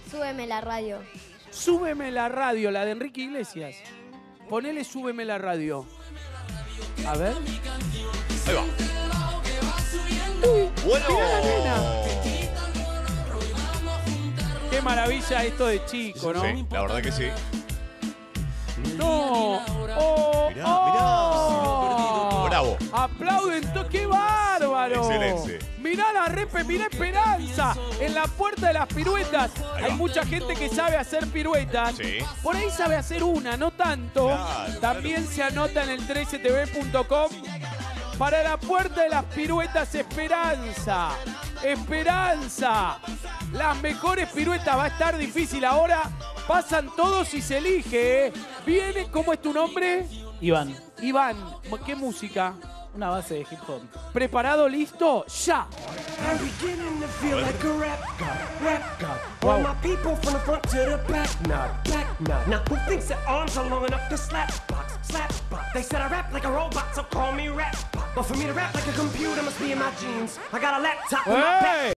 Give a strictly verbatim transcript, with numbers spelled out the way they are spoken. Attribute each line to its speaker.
Speaker 1: Súbeme la radio.
Speaker 2: Súbeme la radio, la de Enrique Iglesias. Ponele Súbeme la radio. A ver.
Speaker 3: Ahí va.
Speaker 2: Uy,
Speaker 3: Bueno.
Speaker 2: mirá la nena. Qué maravilla esto de chico, ¿no?
Speaker 3: Sí, la verdad que sí.
Speaker 2: No. Oh,
Speaker 3: Mirá,
Speaker 2: oh.
Speaker 3: mirá. Bravo.
Speaker 2: Aplauden, to- qué bárbaro.
Speaker 3: Excelente.
Speaker 2: Mirá la repe, mirá Esperanza en la puerta de las piruetas.
Speaker 3: Ahí
Speaker 2: Hay
Speaker 3: va.
Speaker 2: mucha gente que sabe hacer piruetas.
Speaker 3: Sí.
Speaker 2: Por ahí sabe hacer una, no tanto.
Speaker 3: Claro,
Speaker 2: También se anota en el trece t v punto com. Para la puerta de las piruetas, Esperanza. Esperanza. Las mejores piruetas. Va a estar difícil ahora. Pasan todos y se elige. ¿eh? Viene, ¿cómo es tu nombre?
Speaker 4: Iván,
Speaker 2: Iván. ¿Qué música?
Speaker 4: una base de hip hop.
Speaker 2: ¿Preparado? ¿Listo? ¡Ya!
Speaker 5: I'm beginning to feel like a rap god, rap god.
Speaker 2: Wow.
Speaker 5: All my people from the front to the back, nod, back nod. Now who thinks their arms are long enough to slap box, slap box? They said I rap like a robot, so call me rap. But for me to rap like a computer must be in my genes. I got a laptop with my back.
Speaker 2: ¡Eh!